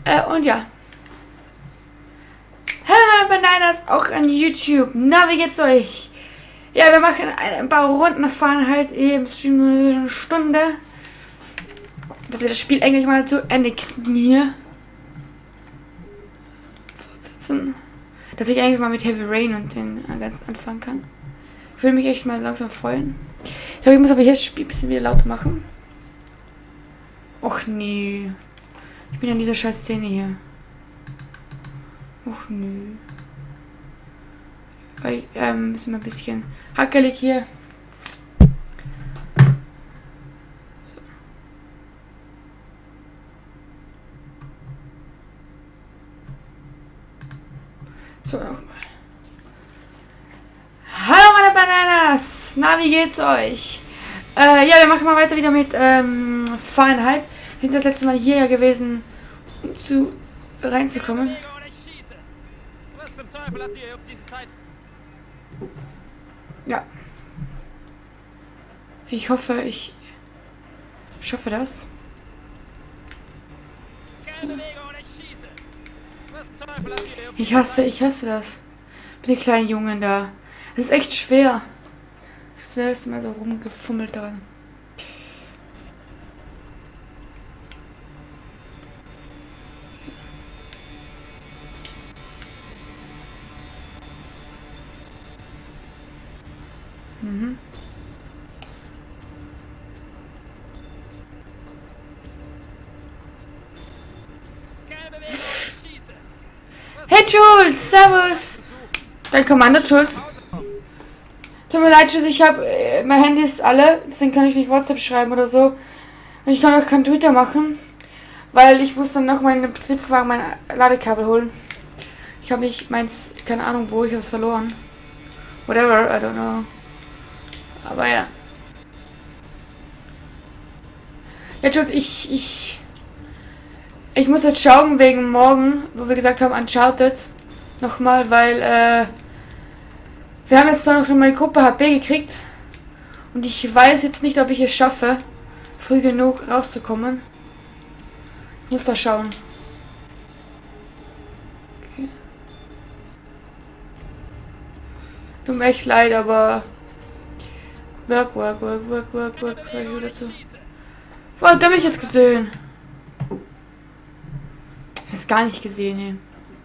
Und ja. Hallo meine Bananas, auch an YouTube. Na, wie geht's euch? Ja, wir machen ein paar Runden, fahren halt eben Stream nur eine Stunde. Dass wir das Spiel eigentlich mal zu Ende kriegen hier. Fortsetzen. Dass ich eigentlich mal mit Heavy Rain und den ganzen anfangen kann. Ich will mich echt mal langsam freuen. Ich glaube, ich muss aber hier das Spiel ein bisschen wieder lauter machen. Och nee. Ich bin an dieser scheiß Szene hier. Och nö. Weil, müssen wir ein bisschen hackelig hier. So, nochmal. Hallo meine Bananas! Na, wie geht's euch? Ja, wir machen mal weiter wieder mit Fahrenheit. Sind das letzte Mal hier ja gewesen, um reinzukommen. Ja. Ich hoffe, ich schaffe das. So. Ich hasse das. Mit den kleinen Jungen da. Das ist echt schwer. Das ist immer so rumgefummelt dran. Mhm. Hey Jules, servus! Dein Kommando, Jules. Tut mir leid, Jules, ich habe mein Handy ist alle, deswegen kann ich nicht WhatsApp schreiben oder so. Und ich kann auch kein Twitter machen, weil ich muss dann noch meinen Betriebswagen, mein Ladekabel holen. Ich habe nicht meins, keine Ahnung wo, ich habe es verloren. Whatever, I don't know. Aber ja. Ja, Jules, ich muss jetzt schauen wegen morgen, wo wir gesagt haben, Uncharted. Nochmal, weil, wir haben jetzt da noch mal die Gruppe HP gekriegt. Und ich weiß jetzt nicht, ob ich es schaffe, früh genug rauszukommen. Ich muss da schauen. Okay. Tut mir echt leid, aber... Work dazu. Wo hat der mich jetzt gesehen? Ich hab's gar nicht gesehen, ey.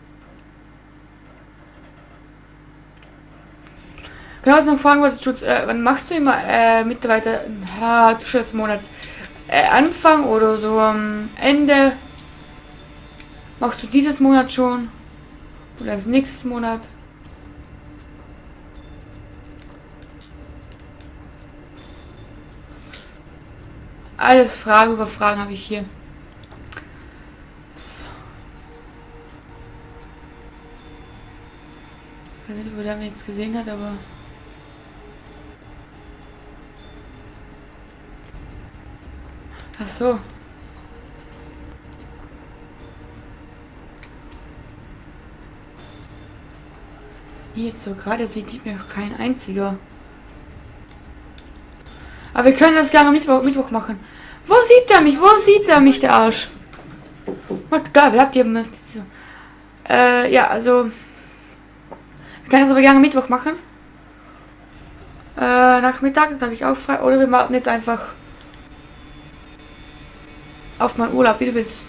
Genau, was ich noch fragen wollte, Schutz, wann machst du immer Mitarbeiter Zuschauer des Monats? Anfang oder so am Ende? Machst du dieses Monat schon? Oder das nächstes Monat? Alles Fragen über Fragen habe ich hier. So. Ich weiß nicht, wo der mich jetzt gesehen hat, aber... Ach so. Jetzt so gerade sieht mir auch kein einziger. Aber wir können das gerne Mittwoch machen. Wo sieht er mich? Wo sieht er mich, der Arsch? Da, wer habt ihr mit? Ja, also. Wir können das aber gerne Mittwoch machen. Nachmittag, das habe ich auch frei. Oder wir warten jetzt einfach auf meinen Urlaub, wie du willst.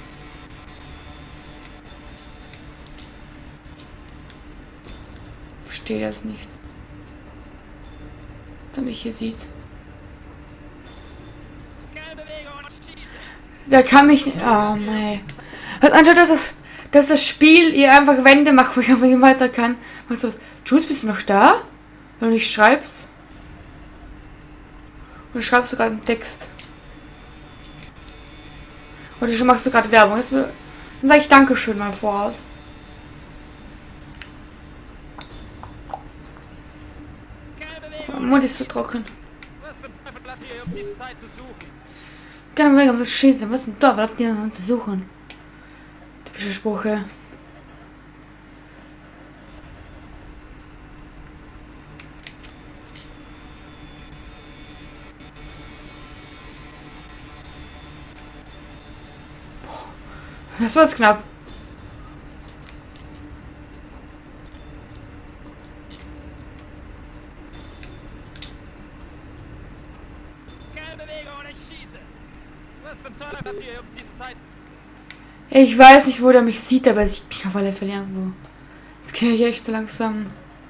Verstehe das nicht. Dass er mich hier sieht. Der kann mich nicht. Oh mein. Anstatt dass das Spiel ihr einfach Wände macht, wo ich einfach nicht weiter kann. Machst du was? Jules, bist du noch da? Wenn du nicht schreibst? Oder schreibst du gerade einen Text? Oder machst du gerade Werbung? Dann sage ich Dankeschön mal voraus. Oh, mein Mund ist zu trocken. Keine Ahnung, was scheiße, was denn da? Was habt ihr noch zu suchen? Typische Sprüche. Das war jetzt knapp. Ich weiß nicht, wo der mich sieht, aber er sieht mich auf alle Fälle irgendwo. Das kriege ich echt so langsam.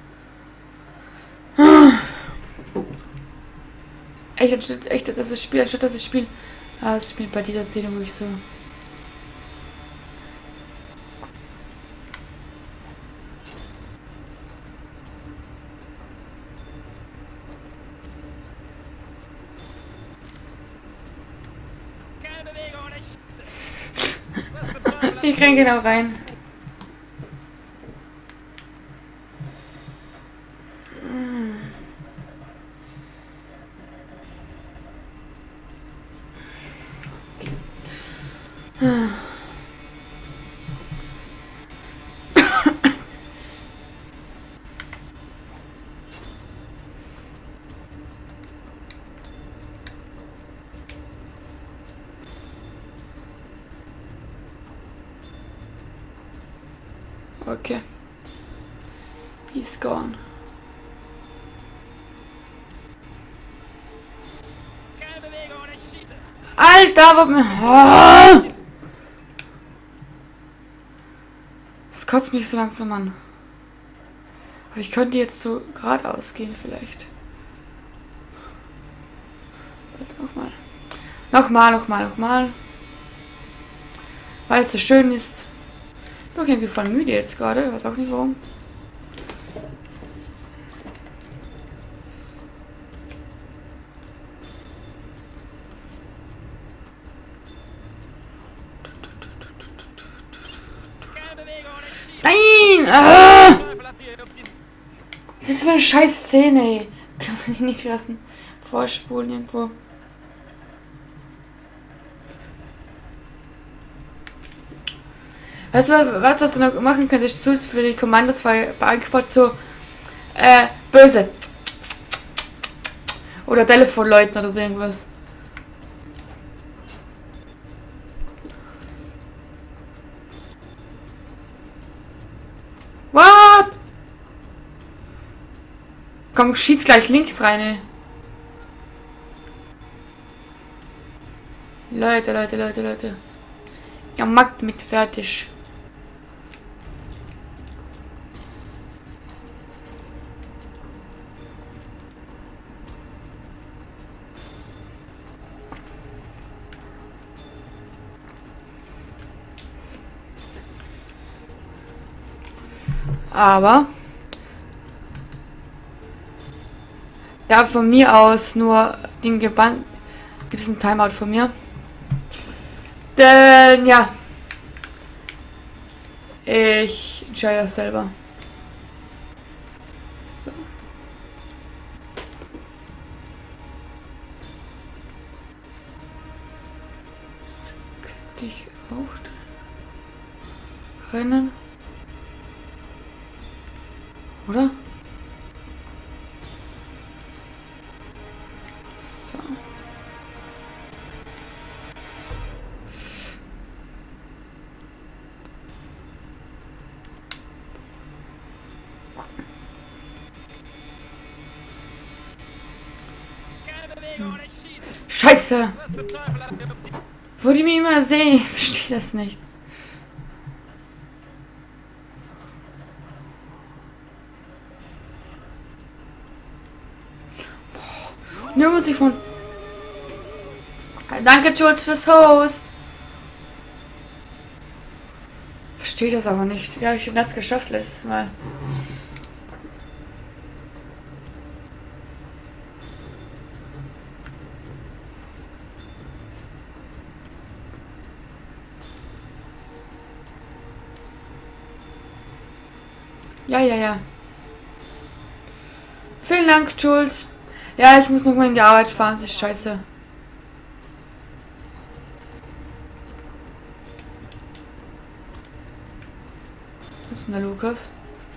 Echt, das ist Spiel, anstatt dass ich spiele. Ah, das spielt bei dieser Erzählung nicht so. Ich renn genau rein. Okay. He's gone. Alter, was mir... Ah! Das kotzt mich so langsam an. Aber ich könnte jetzt so geradeaus gehen vielleicht. Nochmal. Weil es so schön ist. Ich bin irgendwie voll müde jetzt gerade. Ich weiß auch nicht warum. Nein! Ah! Was ist das für eine scheiß Szene, ey? Kann man nicht lassen. Vorspulen irgendwo. Weißt du, was du noch machen könntest? Tools für die Kommandos bei Angriff so böse. Oder Telefon läuten oder so irgendwas. What? Komm, schieß gleich links rein, ey. Leute. Ja, macht mit fertig. Aber da von mir aus nur den gebannt gibt es ein Timeout von mir. Denn ja, ich entscheide das selber. So. Jetzt könnte ich auch rennen. Oder? So. Scheiße! Wo die mich immer sehen, ich verstehe das nicht. Nur muss ich von... Danke, Jules, fürs Host. Verstehe das aber nicht. Ja, ich habe das geschafft letztes Mal. Ja. Vielen Dank, Jules. Ja, ich muss noch mal in die Arbeit fahren, das ist scheiße. Was ist denn da, Lukas?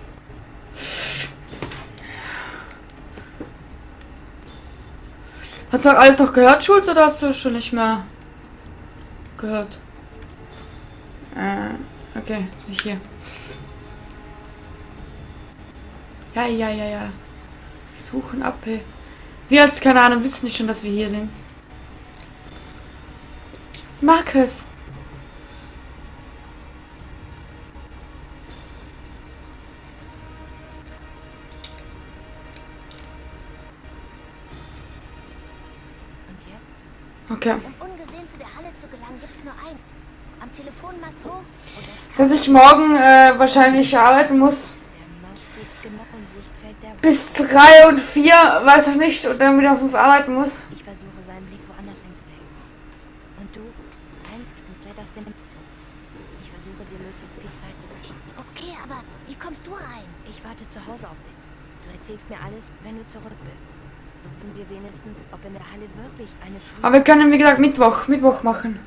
Hast du alles noch gehört, Jules, oder hast du schon nicht mehr gehört? Okay, jetzt bin ich hier. Ja. Suchen ab, ey. Wir als, keine Ahnung, wissen nicht schon, dass wir hier sind. Markus! Okay. Um ungesehen zu der Halle zu gelangen, gibt's nur eins. Am Telefonmast hoch und Dass ich morgen wahrscheinlich arbeiten muss. der Mast steht genau in Sichtfeld der Bis 3 und 4, weiß ich nicht, und dann wieder 5 arbeiten muss. Ich versuche seinen Blick woanders hinzulenken. Und du rennst und kletterst den Mist hoch. Ich versuche dir möglichst viel Zeit zu verschaffen. Okay, aber wie kommst du rein? Ich warte zu Hause auf dich. Du erzählst mir alles, wenn du zurück bist. So finden wir wenigstens, ob in der Halle wirklich eine Aber wir können, wie gesagt, Mittwoch machen.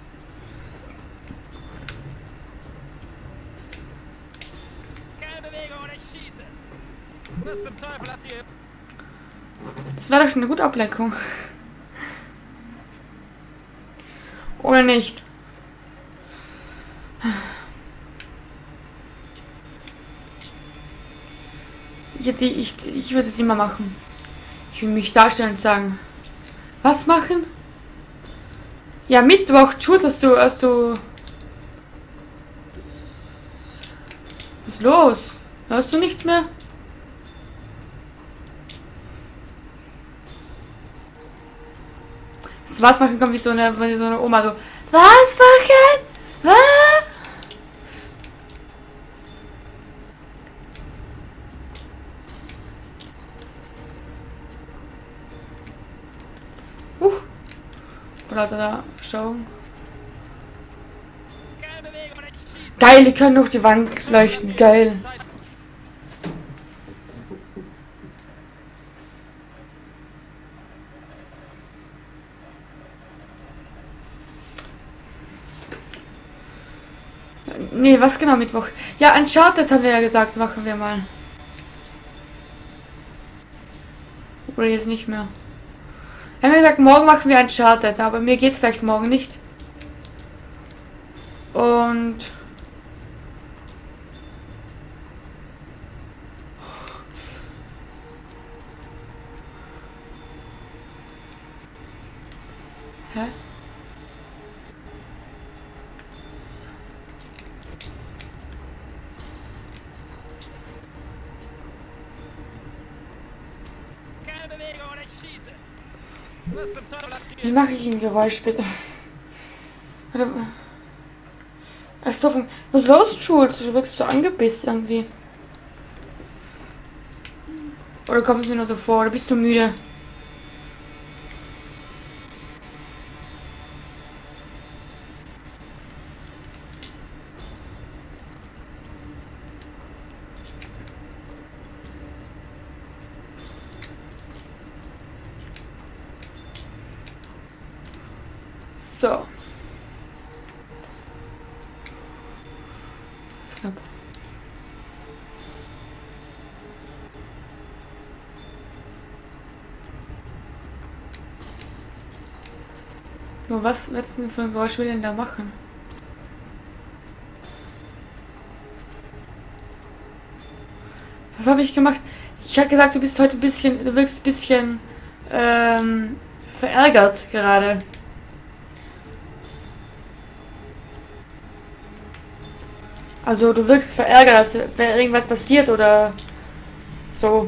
Keine Bewegung oder ich schieße. Was zum Teufel habt ihr? Das wäre doch schon eine gute Ablenkung. Oder nicht? Ich würde es immer machen. Ich will mich darstellen und sagen. Was machen? Ja, Mittwoch, Schulz, hast du. Was ist los? Hörst du nichts mehr? Das was machen kommt wie so eine Oma so. Was machen? Was? Lauter da schauen. Keine Bewegung oder ich schieße. Geil, die können durch die Wand leuchten. Geil. Nee, was genau Mittwoch? Ja, Uncharted haben wir ja gesagt, machen wir mal. Oder jetzt nicht mehr. Wir haben gesagt, morgen machen wir Uncharted, aber mir geht's vielleicht morgen nicht. Und... Hä? Keine Bewegung oder ich schieße. Was zum Teufel habt ihr? Wie mache ich ein Geräusch bitte? Warte. Ach so, was ist los, Jules? Du wirkst so angepisst irgendwie. Oder kommt es mir nur so vor? Oder bist du müde? So. Das ist knapp. Nur was denn für ein Geräusch will denn da machen? Was habe ich gemacht? Ich habe gesagt, du bist heute ein bisschen, du wirkst ein bisschen verärgert gerade. Also du wirkst verärgert, als wäre irgendwas passiert oder so.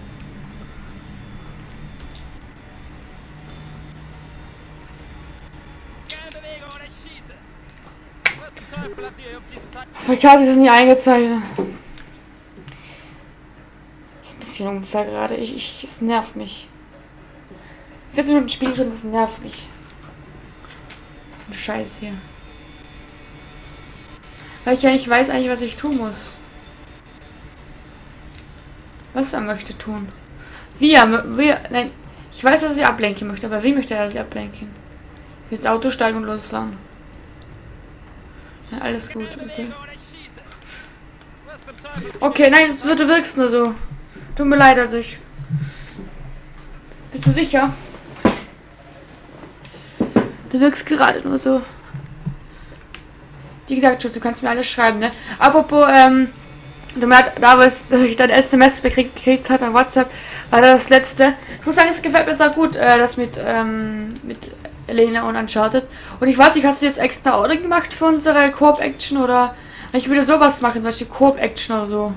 Keine Bewegung oder ich schieße. Was zum Teufel habt ihr auf diesen Zeit? Auf der Karte ist nicht eingezeichnet. Ist ein bisschen unfair gerade. Es nervt mich. 14 Minuten Spielchen, das nervt mich. So ein Scheiß hier. Weil ich ja nicht weiß eigentlich, was ich tun muss. Was er möchte tun. Nein, ich weiß, dass er sie ablenken möchte, aber wie möchte er sie ablenken? Ich will ins Auto steigen und losfahren. Ja, alles gut, Keine okay. Bewegung oder ich schieße. Was zum Teufel? Okay, nein, du wirkst nur so. Tut mir leid, also ich... Bist du sicher? Du wirkst gerade nur so. Wie gesagt, Schatz, du kannst mir alles schreiben, ne? Apropos, du merkst, dass ich dein SMS gekriegt hat an WhatsApp, war das letzte. Ich muss sagen, es gefällt mir sehr gut, das mit Elena und Uncharted. Und ich weiß nicht, hast du jetzt extra Order gemacht für unsere Coop-Action oder... Ich würde sowas machen, zum Beispiel Coop-Action oder so.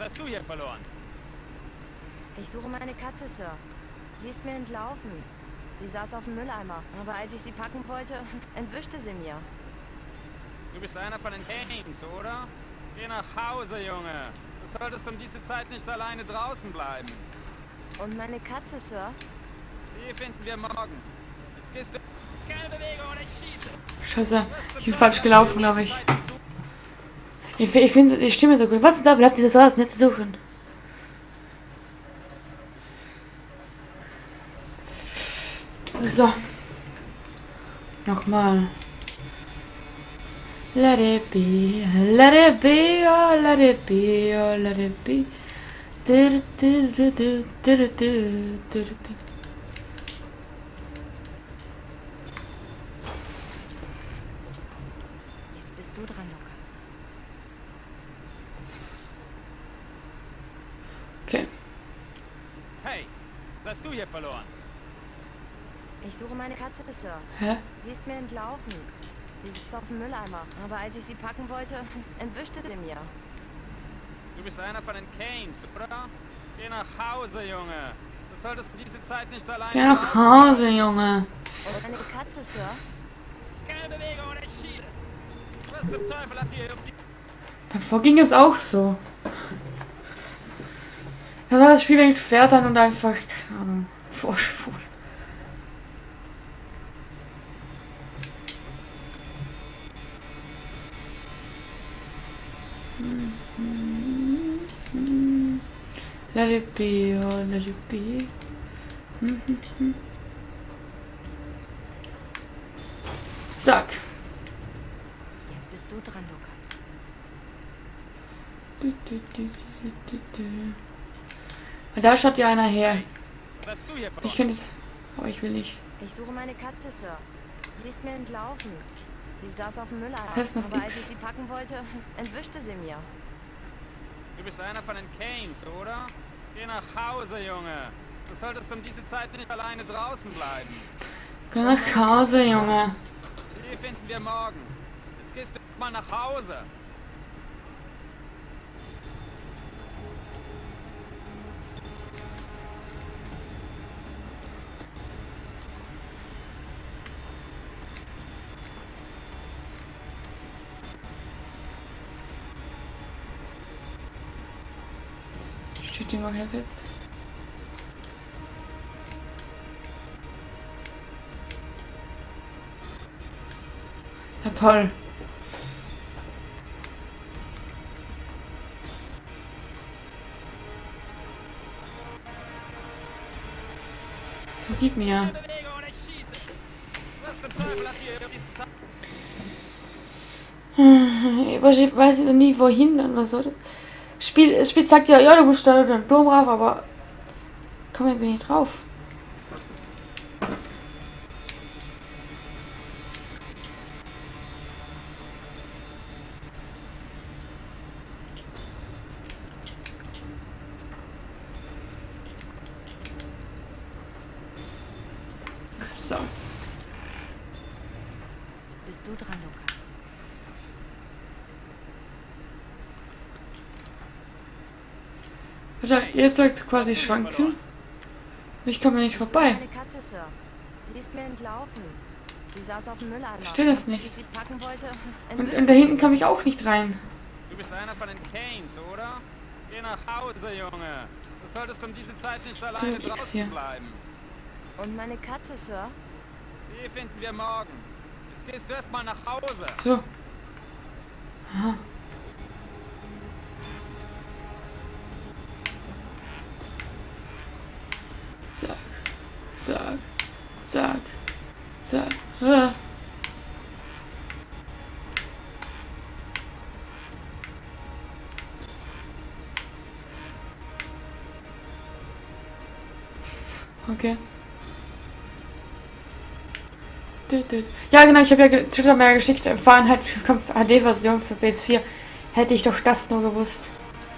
hast du hier verloren? Ich suche meine Katze, Sir. Sie ist mir entlaufen. Sie saß auf dem Mülleimer, aber als ich sie packen wollte, entwischte sie mir. Du bist einer von den Canes, oder? Geh nach Hause, Junge. Du solltest um diese Zeit nicht alleine draußen bleiben. Und meine Katze, Sir? Die finden wir morgen. Jetzt gehst du... Keine Bewegung oder ich schieße. Scheiße, ich bin falsch gelaufen, glaube ich. Ich finde die Stimme so gut. Was da? Bleibt ihr das aus? Nicht zu suchen. So. Nochmal. Let it be, let it be, oh, let it be, oh, let it be. Du, du, du, du, du, du, du, du. Jetzt bist du dran, Lukas. Okay. Hey, was hast du hier verloren? Ich suche meine Katze, Sir. Hä? Sie ist mir entlaufen. Sie sitzt auf dem Mülleimer, aber als ich sie packen wollte, entwischte sie mir. Du bist einer von den Canes, oder? Geh nach Hause, Junge. Du solltest diese Zeit nicht alleine... Geh nach Hause, Junge. Und meine Katze, Sir? Keine Bewegung oder ich schieße. Was zum Teufel habt ihr... Davor ging es auch so. Da soll das Spiel wenigstens fair sein und einfach, keine Ahnung, vorspulen. Let it be, oh, let it be. Zack. Jetzt bist du dran, Lukas. Da schaut ja einer her. Was hast du hier verloren? Ich finde es. Aber ich will nicht. Ich suche meine Katze, Sir. Sie ist mir entlaufen. Sie saß auf dem Mülleimer, Was heißt das aber als ich X? sie packen wollte, entwischte sie mir. Du bist einer von den Canes, oder? Geh nach Hause, Junge. Du solltest um diese Zeit nicht alleine draußen bleiben. Geh nach Hause, Junge. Die finden wir morgen. Jetzt gehst du mal nach Hause. Steht die mal jetzt? Ja, toll. Das sieht mir. Keine Bewegung oder ich schieße. Was zum Teufel habt ihr diese Zeit... Ich weiß nie wohin oder so. Das Spiel sagt ja, du musst da den Turm rauf, aber komm irgendwie nicht drauf. So. Bist du dran, Lukas? Jetzt direkt quasi Schranken. Ich komme nicht vorbei. Meine Katze, Sir. Sie ist mir entlaufen. Sie saß auf dem Mülleimer. Verstehe das Als nicht. ich sie packen wollte, Und da hinten kam ich auch nicht rein. Du bist einer von den Canes, oder? Geh nach Hause, Junge. Du solltest um diese Zeit nicht alleine das X hier. draußen bleiben. Und meine Katze, Sir? Die finden wir morgen. Jetzt gehst du erst mal nach Hause. So. Aha. Zack. Zack. Zack. Zack. Ah. Okay. Ja, genau, ich habe ja mehr geschickt. Fahrenheit HD-Version für PS4. Hätte ich doch das nur gewusst.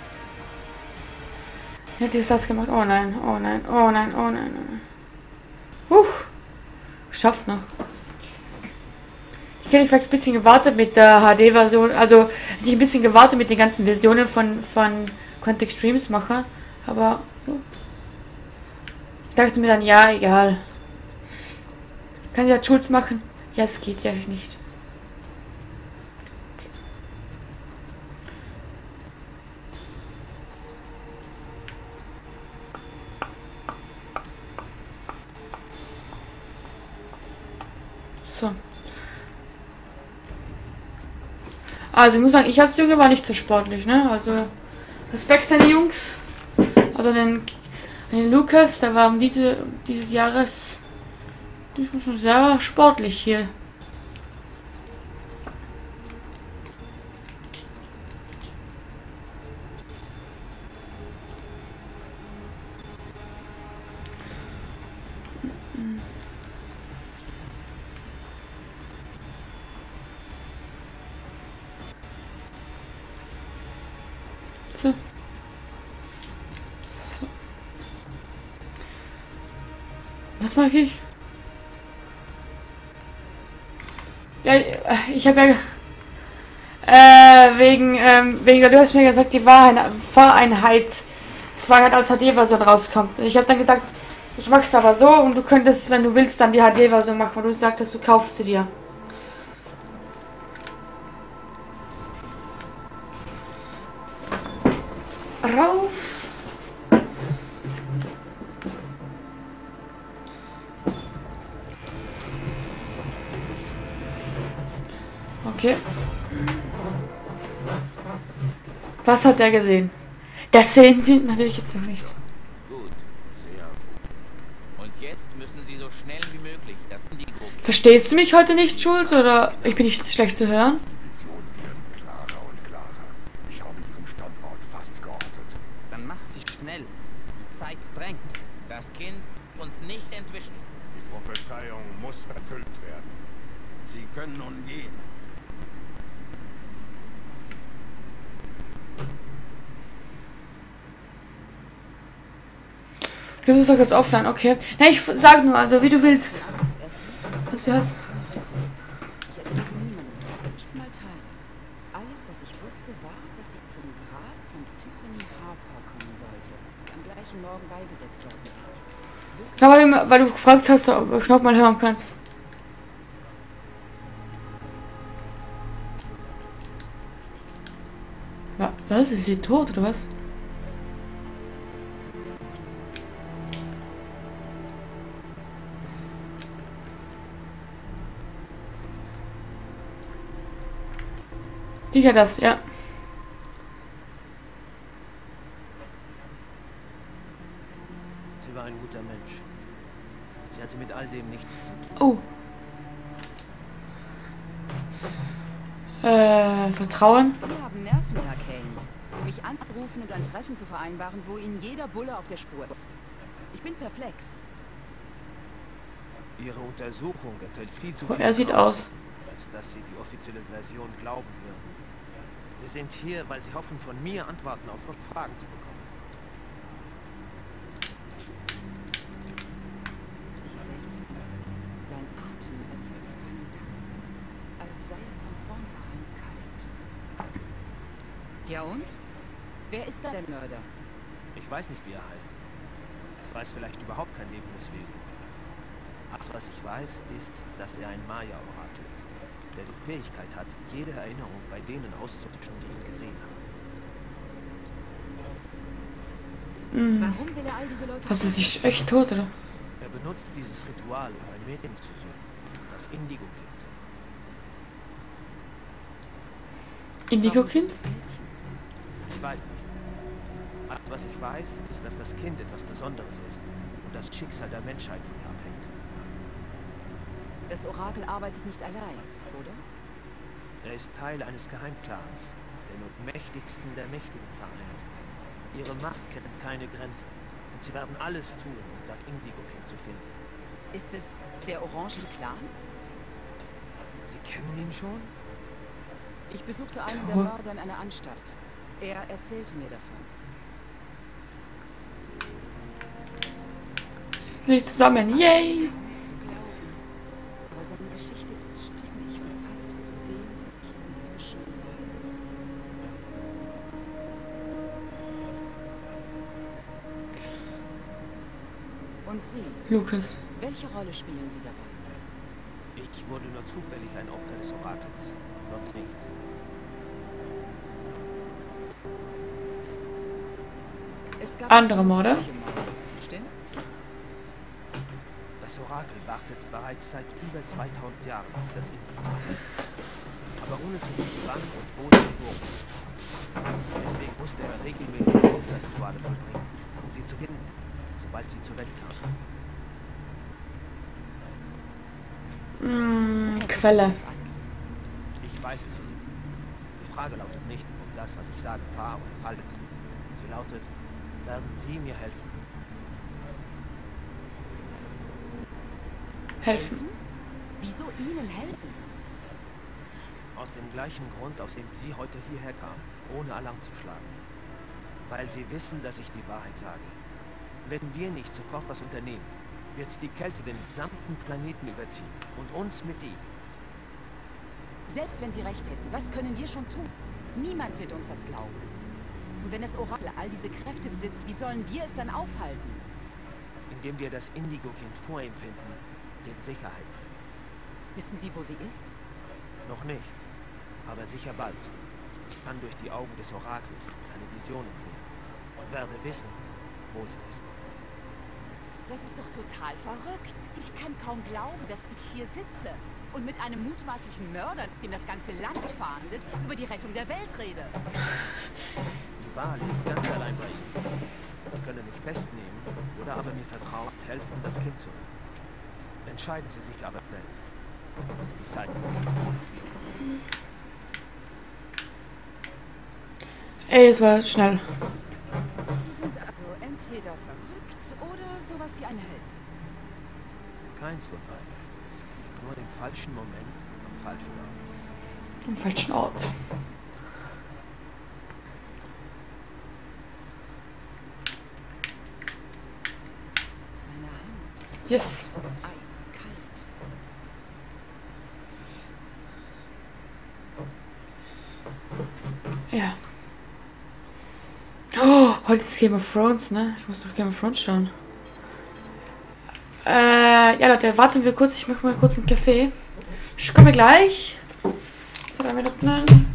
Hätte ich das gemacht? Oh nein, oh nein, oh nein, oh nein, oh nein. Schafft noch. Ich hätte vielleicht ein bisschen gewartet mit der HD-Version. Also, hätte ich ein bisschen gewartet mit den ganzen Versionen von Quantic Extremes mache. Aber ja. Ich dachte mir dann, ja, egal. Kann ja Jules machen? Ja, es geht ja nicht. Okay. So. Also ich muss sagen, ich als Junge war nicht so sportlich, ne? Also Respekt an die Jungs. Also den Lukas, der war dieses Jahres schon sehr sportlich hier. So. So. Was mache ich? Ja, ich habe ja wegen du hast mir gesagt, die Fahreinheit 2 halt als HD-Version rauskommt. Und ich habe dann gesagt, ich mache es aber so und du könntest, wenn du willst, dann die HD-Version machen, weil du sagtest, du kaufst sie dir. Rauf. Okay. Was hat der gesehen? Das sehen Sie natürlich jetzt noch nicht. Gut. Sehr gut. Und jetzt müssen Sie so schnell wie möglich das Indigo... Verstehst du mich heute nicht, Schulz, oder ich bin nicht schlecht zu hören? Die Visionen werden klarer und klarer. Ich habe ihren Standort fast geortet. Dann mach sie schnell. Die Zeit drängt. Das Kind uns nicht entwischen. Die Prophezeiung muss erfüllt werden. Sie können nun gehen. Du bist doch jetzt offline, okay. Na, ich sag nur, also wie du willst. Was du hast. Ich erzählte niemandem, nicht mal Tyler. Alles, was ich wusste, war, dass sie zum Grab von Tiffany Harper kommen sollte. Am gleichen Morgen beigesetzt worden war. Ja, weil du gefragt hast, ob ich noch mal hören kannst. Was? Ist sie tot, oder was? Sicher das, ja. Sie war ein guter Mensch. Sie hatte mit all dem nichts zu tun. Oh. Vertrauen. Sie haben Nerven, Herr Kane. Mich anrufen und ein Treffen zu vereinbaren, wo Ihnen jeder Bulle auf der Spur ist. Ich bin perplex. Ihre Untersuchung enthält viel zu Oh, viel er sieht aus. als dass Sie die offizielle Version glauben würden. Sie sind hier, weil Sie hoffen, von mir Antworten auf Fragen zu bekommen. Ich seltsam. Sein Atem erzeugt keinen Dampf, als sei er von vornherein kalt. Ja und? Wer ist da der Mörder? Ich weiß nicht, wie er heißt. Es weiß vielleicht überhaupt kein lebendes Wesen. Alles, was ich weiß, ist, dass er ein Maya-Orakel ist, der die Fähigkeit hat, jede Erinnerung bei denen auszutauschen, die ihn gesehen haben. Warum will er all diese Leute... Hast du sich echt tot, oder? Er benutzt dieses Ritual, um ein Mädchen zu suchen, das Indigo-Kind. Indigo-Kind? Ich weiß nicht. Alles, was ich weiß, ist, dass das Kind etwas Besonderes ist und das Schicksal der Menschheit von ihr abhängt. Das Orakel arbeitet nicht allein, oder? Er ist Teil eines Geheimclans, der nur die Mächtigsten der Mächtigen vereint. Ihre Macht kennt keine Grenzen und sie werden alles tun, um das Indigo-Kind zu finden. Ist es der Orangen Clan? Sie kennen ihn schon? Ich besuchte einen der Mörder in einer Anstalt. Er erzählte mir davon. Schließen sich zusammen, yay! Aber seine Geschichte ist stimmig und passt Und Sie? Lucas. Welche Rolle spielen Sie dabei? Ich wurde nur zufällig ein Opfer des Orakels. Sonst nichts. Es gab Andere Morde? Stimmt's? Das Orakel wartet bereits seit über 2000 Jahren auf das Indigo. Aber ohne zu wissen, wann und wo sie geboren ist. Deswegen musste er regelmäßig Opferrituale vollbringen, um sie zu finden, sobald sie zur Welt kam. Quelle. Ich weiß es eben. Die Frage lautet nicht, ob das, was ich sage, wahr oder falsch ist. Sie lautet, werden Sie mir helfen? Helfen. Wieso Ihnen helfen? Aus dem gleichen Grund, aus dem Sie heute hierher kamen, ohne Alarm zu schlagen. Weil Sie wissen, dass ich die Wahrheit sage. Wenn wir nicht sofort was unternehmen, wird die Kälte den gesamten Planeten überziehen und uns mit ihm. Selbst wenn Sie recht hätten, was können wir schon tun? Niemand wird uns das glauben. Und wenn das Orakel all diese Kräfte besitzt, wie sollen wir es dann aufhalten? Indem wir das Indigo-Kind vor ihm finden und in Sicherheit bringen. Wissen Sie, wo sie ist? Noch nicht, aber sicher bald. Ich kann durch die Augen des Orakels seine Visionen sehen und werde wissen, wo sie ist. Das ist doch total verrückt. Ich kann kaum glauben, dass ich hier sitze und mit einem mutmaßlichen Mörder, dem das ganze Land fahndet, über die Rettung der Welt rede. Die Wahl liegt ganz allein bei Ihnen. Sie können mich festnehmen oder aber mir vertraut helfen, das Kind zu retten. Entscheiden Sie sich aber schnell. Die Zeit. Ey, es war schnell. Sie sind also entweder verrückt oder sowas wie ein Held. Keins von beiden. Nur im falschen Moment am falschen Ort. Am falschen Ort. Seine Hand. Yes. Eiskalt. Ja. Oh, heute ist Game of Thrones, ne? Ich muss doch Game of Thrones schauen. Ja Leute, warten wir kurz. Ich mache mal kurz einen Kaffee. Ich komme gleich. 2 Minuten.